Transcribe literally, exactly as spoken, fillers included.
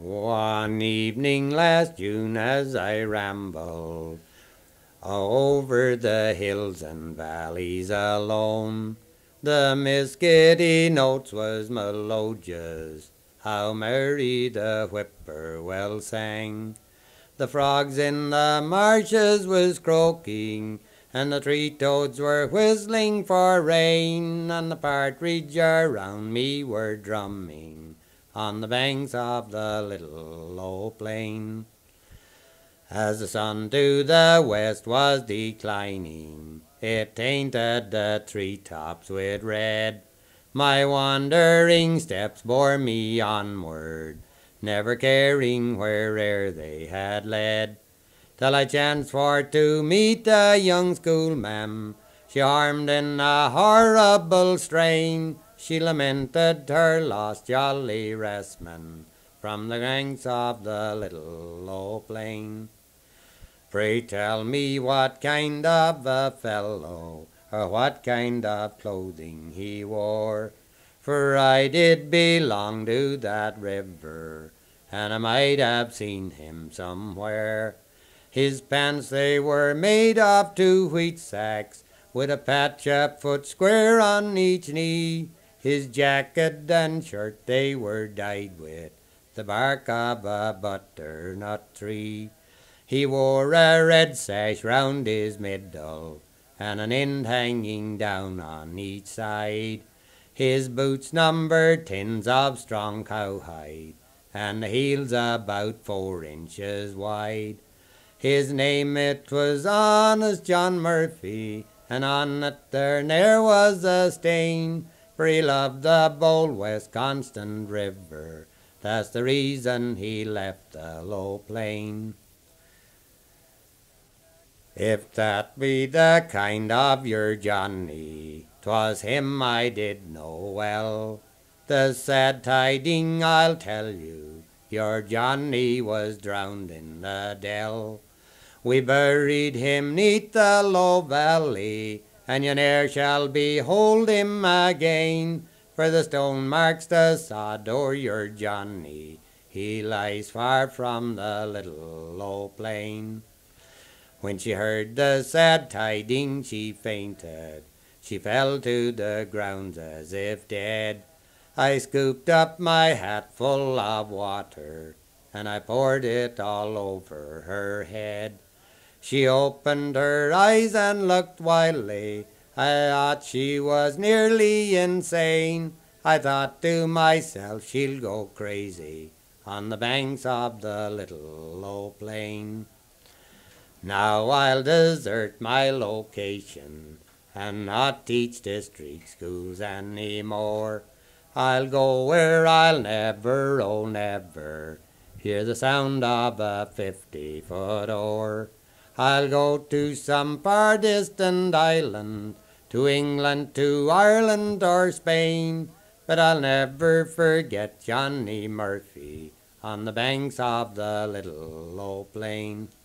One evening last June as I rambled over the hills and valleys alone, the musky notes was melodious, how merry the whippoorwill sang. The frogs in the marshes was croaking, and the tree toads were whistling for rain, and the partridge around me were drumming on the banks of the little low plain. As the sun to the west was declining, it tainted the tree-tops with red. My wandering steps bore me onward, never caring where'er they had led, till I chanced for to meet a young schoolma'am. She harmed in a horrible strain, she lamented her lost jolly restman from the ranks of the little low plain. Pray tell me what kind of a fellow, or what kind of clothing he wore, for I did belong to that river, and I might have seen him somewhere. His pants they were made of two wheat sacks, with a patch a foot square on each knee. His jacket and shirt they were dyed with the bark of a butternut tree. He wore a red sash round his middle, and an end hanging down on each side. His boots numbered tins of strong cowhide, and the heels about four inches wide. His name it was honest John Murphy, and on it there ne'er was a stain, for he loved the bold West Constant River, that's the reason he left the low plain. If that be the kind of your Johnny, 'twas him I did know well. The sad tiding I'll tell you, your Johnny was drowned in the dell. We buried him neath the low valley, and you ne'er shall behold him again, for the stone marks the sod o'er your Johnny, he lies far from the little low plain. When she heard the sad tidings she fainted, she fell to the ground as if dead. I scooped up my hat full of water, and I poured it all over her head. She opened her eyes and looked wildly, I thought she was nearly insane. I thought to myself she'll go crazy on the banks of the little low plain. Now I'll desert my location and not teach district schools any more. I'll go where I'll never, oh never, hear the sound of a fifty-foot oar. I'll go to some far distant island, to England, to Ireland or Spain, but I'll never forget Johnny Murphy on the banks of the little low plain.